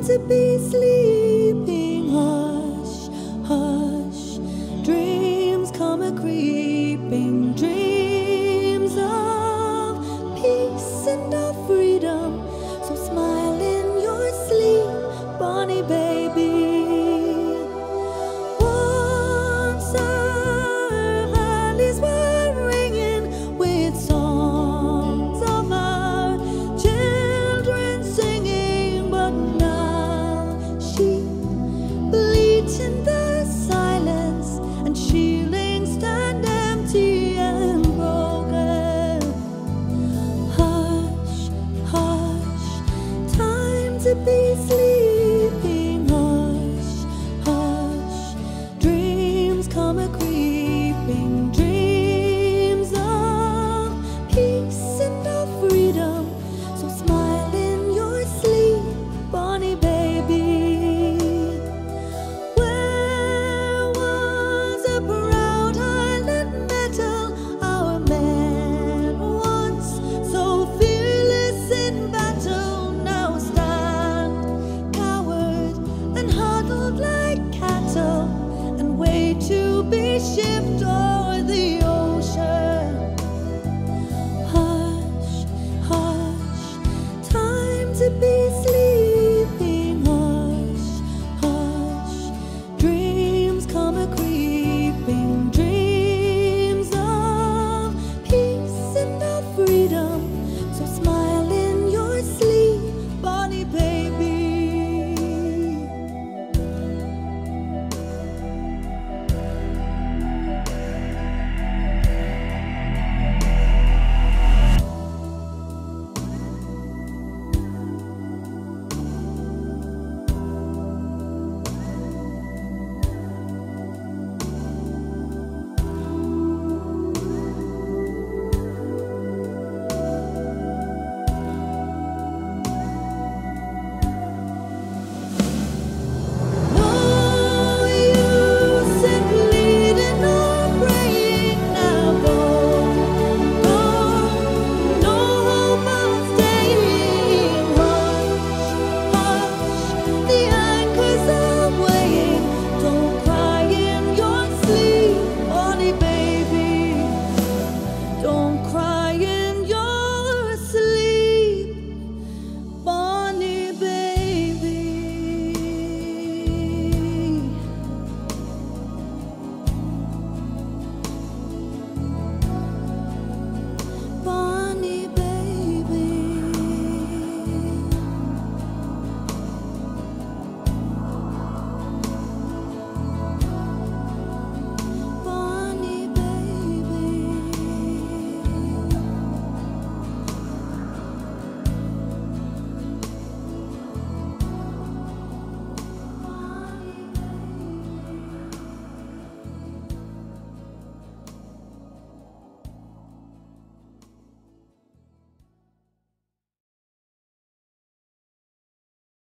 to be sleeping. Hush, hush, dreams come a-creeping, dreams of peace and of freedom. So smile in your sleep, Bonnie baby. Once our valleys were ringing with songs of our children singing, but now sheep bleat in the silence, and sheilings stand empty and broken. Hush, hush, time to be sleeping.